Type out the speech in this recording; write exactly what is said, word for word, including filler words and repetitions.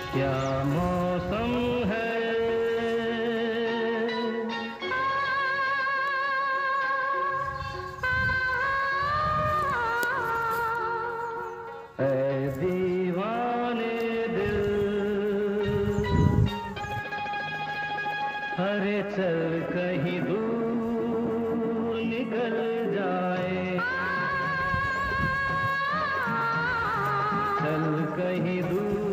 क्या मौसम है, ऐ दीवाने दिल, हरे चल कहीं दूर निकल जाए, चल कहीं दूर